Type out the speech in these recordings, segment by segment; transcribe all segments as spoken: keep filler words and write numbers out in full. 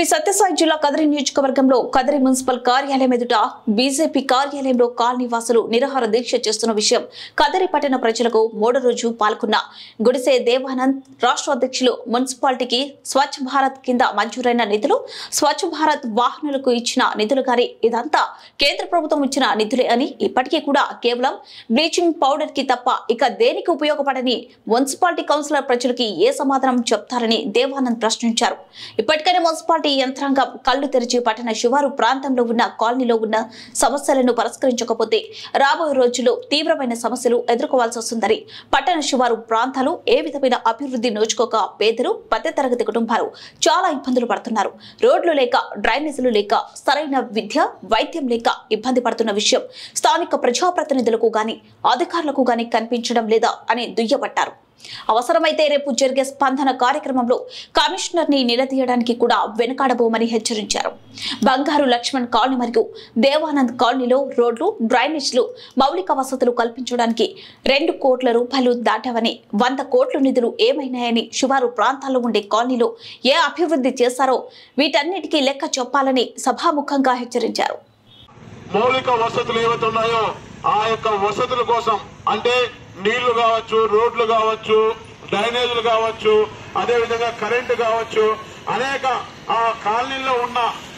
సత్యసాయి జిల్లా కదిరి నియోజకవర్గంలో కదిరి మున్సిపల్ కార్యాలయం ఎదుట బీజేపీ కార్యాలయంలో కాలనీ వాసులు నిరాహార దీక్ష చేస్తున్న విషయం కదిరి పట్టణ ప్రజలకు మూడో రోజు పాల్గొన్న గుడిసె దేవానంద్ రాష్ట్ర అధ్యక్షులు మున్సిపాలిటీకి స్వచ్ఛ భారత్ కింద మంజూరైన నిధులు స్వచ్ఛ భారత్ వాహనాలకు ఇచ్చిన నిధులు గాని ఇదంతా కేంద్ర ప్రభుత్వం ఇచ్చిన నిధులే అని ఇప్పటికీ కూడా కేవలం బ్లీచింగ్ పౌడర్ కి తప్ప ఇక దేనికి ఉపయోగపడని మున్సిపాలిటీ కౌన్సిలర్ ప్రజలకి ఏ సమాధానం చెప్తారని దేవానంద్ ప్రశ్నించారు. ఇప్పటికైనా మున్సిపాలిటీ యంత్రాంగం కళ్లు తెరిచి పట్టణ శివారు ప్రాంతంలో ఉన్న కాలనీలో ఉన్న సమస్యలను పరిష్కరించకపోతే రాబోయే రోజుల్లో తీవ్రమైన సమస్యలు ఎదుర్కోవాల్సి వస్తుందని పట్టణ శివారు ప్రాంతాలు ఏ విధమైన అభివృద్ధి నోచుకోక పేదలు మధ్యతరగతి కుటుంబాలు చాలా ఇబ్బందులు పడుతున్నారు. రోడ్లు లేక డ్రైనేజీలు లేక సరైన విద్య వైద్యం లేక ఇబ్బంది పడుతున్న విషయం స్థానిక ప్రజాప్రతినిధులకు గాని అధికారులకు గాని కనిపించడం లేదా అని దుయ్యబట్టారు. అవసరమైతే రేపు జరిగే స్పందన కార్యక్రమంలో కమిషనర్ ని నిలదీయడానికి కూడా వెనుకాడబోమని హెచ్చరించారు. బంగారు లక్ష్మణ్ కాలనీ మరియు దేవానంద్ కాలనీలో రోడ్లు డ్రైనేజ్లు మౌలిక వసతులు కల్పించడానికి రెండు కోట్ల రూపాయలు దాటావని వంద కోట్ల నిధులు ఏమైనాయని శివారు ప్రాంతాల్లో ఉండే కాలనీలో ఏ అభివృద్ధి చేశారో వీటన్నిటికీ లెక్క చెప్పాలని సభాముఖంగా హెచ్చరించారు. మౌలిక వసతులు ఏవైతే ఉన్నాయో ఆ యొక్క వసతుల కోసం అంటే నీళ్లు కావచ్చు, రోడ్లు కావచ్చు, డ్రైనేజీలు కావచ్చు, అదే విధంగా కరెంటు కావచ్చు, అనేక ఆ కాలనీలో ఉన్న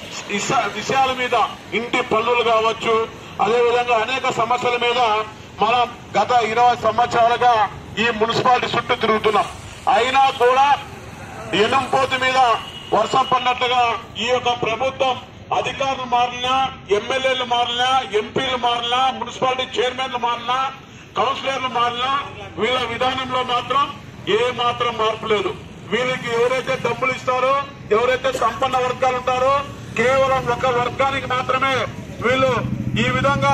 విషయాల మీద ఇంటి పన్నులు కావచ్చు, అదే విధంగా అనేక సమస్యల మీద మనం గత ఇరవై సంవత్సరాలుగా ఈ మున్సిపాలిటీ చుట్టూ తిరుగుతున్నాం. అయినా కూడా ఎనుంపోతు మీద వర్షం పడినట్లుగా ఈ యొక్క ప్రభుత్వం అధికారులు మారినా, ఎమ్మెల్యేలు మారినా, ఎంపీలు మారినా, మున్సిపాలిటీ చైర్మన్లు మారినా, కౌన్సిలర్లు మారినా వీళ్ళ విధానంలో మాత్రం ఏ మాత్రం మార్పు లేదు. వీళ్ళకి ఎవరైతే డబ్బులు ఇస్తారో, ఎవరైతే సంపన్న వర్గాలు ఉంటారో కేవలం ఒక వర్గానికి మాత్రమే వీళ్ళు ఈ విధంగా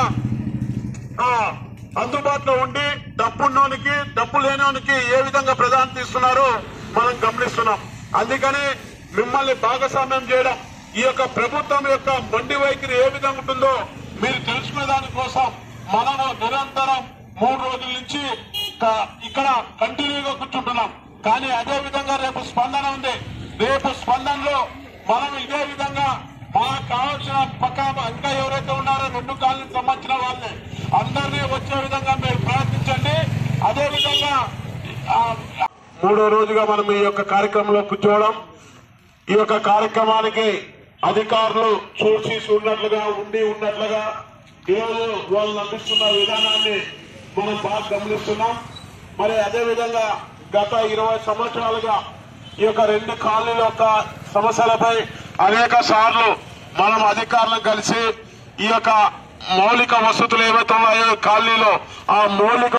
అందుబాటులో ఉండి డబ్బున్నోనికి డబ్బు లేనోనికి ఏ విధంగా ప్రాధాన్యత ఇస్తున్నారో మనం గమనిస్తున్నాం. అందుకని మిమ్మల్ని భాగస్వామ్యం చేయడం ఈ యొక్క ప్రభుత్వం యొక్క మొండి వైఖరి ఏ విధంగా ఉంటుందో మీరు తెలుసుకునే దానికోసం మనము నిరంతరం మూడు రోజుల నుంచి ఇక్కడ కంటిన్యూగా కూర్చుంటున్నాం. కానీ అదే విధంగా రేపు స్పందన ఉంది. రేపు స్పందనలో మనం ఇదే విధంగా మనకు కావాల్సిన పక్క ఇంకా ఎవరైతే ఉన్నారో రెండు కాలనీకి సంబంధించిన వాళ్ళని అందరినీ వచ్చే విధంగా మీరు ప్రయత్నించండి. అదే విధంగా మూడో రోజుగా మనం ఈ యొక్క కార్యక్రమంలో కూర్చోవడం, ఈ యొక్క కార్యక్రమానికి అధికారులు చూసి చూడనట్లుగా ఉండి ఉన్నట్లుగా ఈరోజు వాళ్ళు అందిస్తున్న విధానాన్ని మనం బాగా గమనిస్తున్నాం. మరి అదే విధంగా గత ఇరవై సంవత్సరాలుగా ఈ యొక్క రెండు కాలనీల యొక్క సమస్యలపై అనేక సార్లు మనం అధికారులను కలిసి ఈ యొక్క మౌలిక వసతులు ఏవైతే ఉన్నాయో కాలనీలో ఆ మౌలిక